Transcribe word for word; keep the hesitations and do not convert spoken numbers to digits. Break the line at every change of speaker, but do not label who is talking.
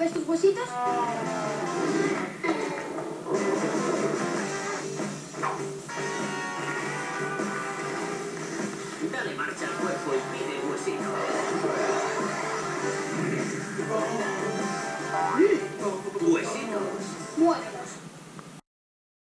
¿Mueves tus huesitos?
Dale marcha al cuerpo y pide huesito. Huesitos.
Muévelo.